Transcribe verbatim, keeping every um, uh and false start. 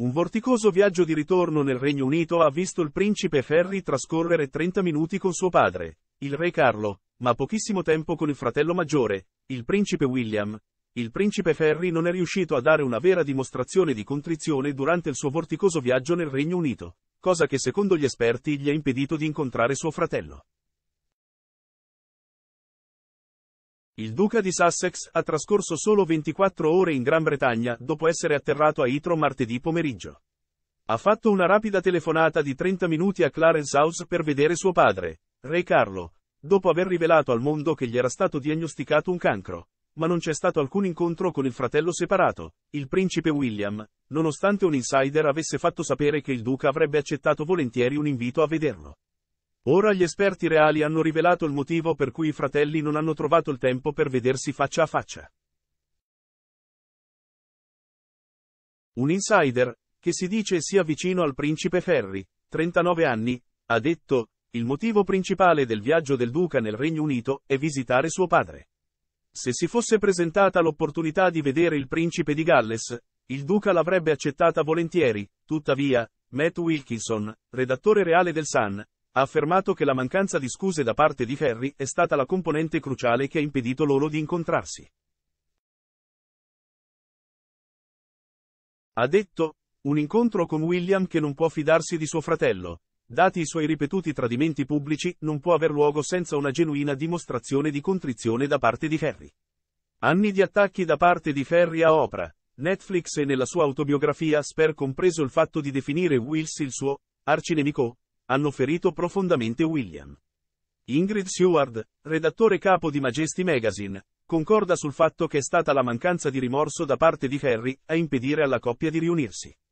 Un vorticoso viaggio di ritorno nel Regno Unito ha visto il principe Harry trascorrere trenta minuti con suo padre, il re Carlo, ma pochissimo tempo con il fratello maggiore, il principe William. Il principe Harry non è riuscito a dare una vera dimostrazione di contrizione durante il suo vorticoso viaggio nel Regno Unito, cosa che secondo gli esperti gli ha impedito di incontrare suo fratello. Il duca di Sussex ha trascorso solo ventiquattro ore in Gran Bretagna dopo essere atterrato a Heathrow martedì pomeriggio. Ha fatto una rapida telefonata di trenta minuti a Clarence House per vedere suo padre, re Carlo, dopo aver rivelato al mondo che gli era stato diagnosticato un cancro, ma non c'è stato alcun incontro con il fratello separato, il principe William, nonostante un insider avesse fatto sapere che il duca avrebbe accettato volentieri un invito a vederlo. Ora gli esperti reali hanno rivelato il motivo per cui i fratelli non hanno trovato il tempo per vedersi faccia a faccia. Un insider, che si dice sia vicino al principe Harry, trentanove anni, ha detto: il motivo principale del viaggio del duca nel Regno Unito è visitare suo padre. Se si fosse presentata l'opportunità di vedere il principe di Galles, il duca l'avrebbe accettata volentieri. Tuttavia, Matt Wilkinson, redattore reale del Sun, ha affermato che la mancanza di scuse da parte di Harry è stata la componente cruciale che ha impedito loro di incontrarsi. Ha detto: un incontro con William che non può fidarsi di suo fratello, dati i suoi ripetuti tradimenti pubblici, non può aver luogo senza una genuina dimostrazione di contrizione da parte di Harry. Anni di attacchi da parte di Harry a Oprah, Netflix e nella sua autobiografia Spare, compreso il fatto di definire Wills il suo arcinemico, hanno ferito profondamente William. Ingrid Seward, redattore capo di Majesty Magazine, concorda sul fatto che è stata la mancanza di rimorso da parte di Harry a impedire alla coppia di riunirsi.